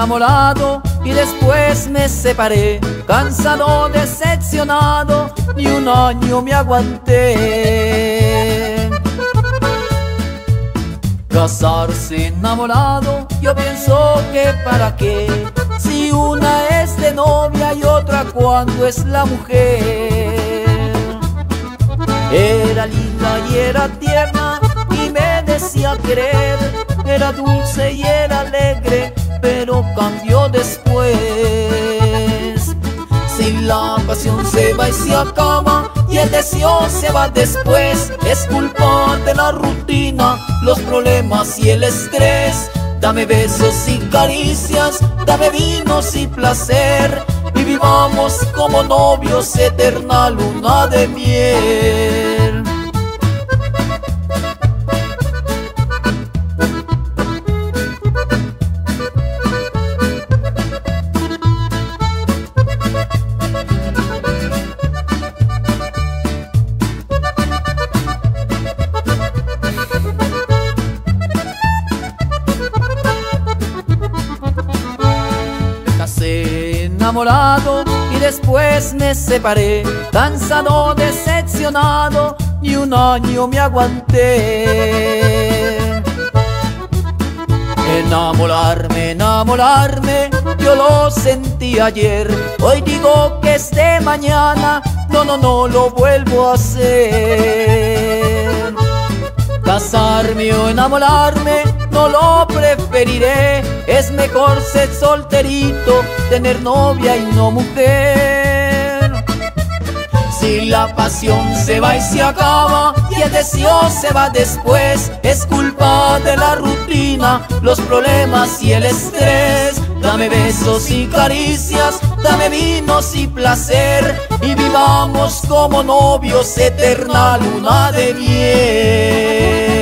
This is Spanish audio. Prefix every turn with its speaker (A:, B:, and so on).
A: enamorado y después me separé, cansado, decepcionado, ni un año me aguanté. Casarse enamorado, yo pienso que para qué, si una es de novia y otra cuando es la mujer. Era linda y era tierna y me decía querer, era dulce y era alegre, pero cambió después. Si la pasión se va y se acaba y el deseo se va después, es culpa de la rutina, los problemas y el estrés. Dame besos y caricias, dame vinos y placer, y vivamos como novios eterna luna de miel. Enamorado y después me separé, cansado, decepcionado, y un año me aguanté. Enamorarme, yo lo sentí ayer, hoy digo que es de mañana, no lo vuelvo a hacer. Casarme o enamorarme, no lo preferiré, es mejor ser solterito, tener novia y no mujer. Si la pasión se va y se acaba y el deseo se va después, es culpa de la rutina, los problemas y el estrés. Dame besos y caricias, dame vinos y placer, y vivamos como novios eterna luna de miel.